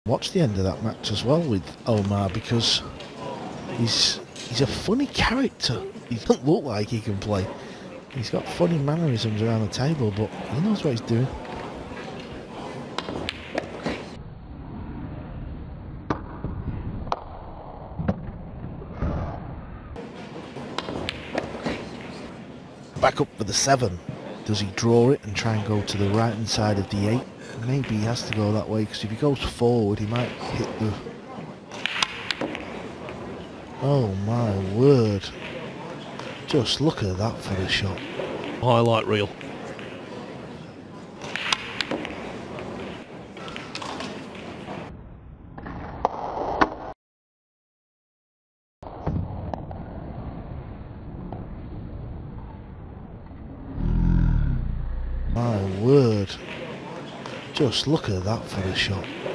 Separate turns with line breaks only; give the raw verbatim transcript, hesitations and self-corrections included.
Watch the end of that match as well with Omar, because he's he's a funny character. He doesn't look like he can play. He's got funny mannerisms around the table, but he knows what he's doing. Back up for the seven. Does he draw it and try and go to the right hand side of the eight? Maybe he has to go that way, because if he goes forward he might hit the... Oh my word. Just look at that for the shot.
Highlight reel.
My word. Just look at that for the shot.